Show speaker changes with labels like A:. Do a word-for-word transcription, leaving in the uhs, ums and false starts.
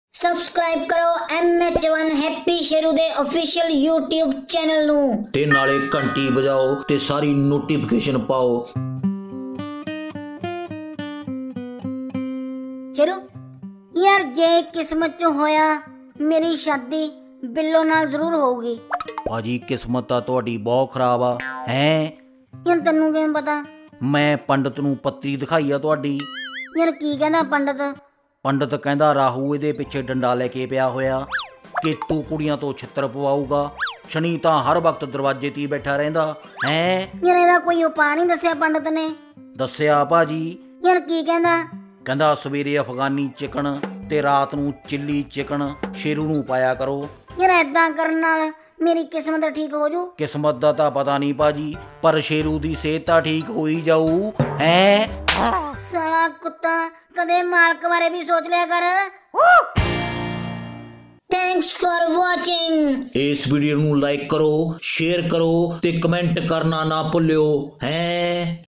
A: Subscribe करो M H one Happy Sheru दे official YouTube channel नू
B: ते नाले घंटी बजाओ ते सारी नोटिफिकेशन पाओ।
A: शेरू यार जे किस्मत च होया मेरी शादी बिल्लो नाल जरूर होगी।
B: भाजी किस्मत तां तुहाडी बहुत खराब आ हैं।
A: यार तन्नू किवें पता?
B: मैं पंडित नू पत्री दिखाई आ तुहाडी।
A: यार की कहंदा पंडित?
B: पंडित कहंदा राहू इहदे पिछे डंडा लैके पिया होया, केतू कुड़ियां तो छित्तर पवाऊगा, शनि तां हर वक्त दरवाजे ते बैठा रहिंदा हैं।
A: यार इहदा कोई उपाय नहीं दस्सिया पंडित ने?
B: दस्सिया भाजी।
A: यार की कहंदा? कहंदा
B: सवेरे अफगानी चिकन ते रात नू चिल्ली चिकन शेरू नू पाया करो।
A: यार ऐदां करन नाल मेरी किस्मत ठीक हो जू?
B: किस्मत दा तां पता नहीं भाजी, पर शेरू दी सेहत तां ठीक हो ही जाऊ हैं।
A: साला कुत्ता कदे मालक बारे भी सोच लिया कर। Thanks for watching.
B: इस वीडियो नू लाइक करो, शेयर करो ते कमेंट करना ना भुल्लियो हैं।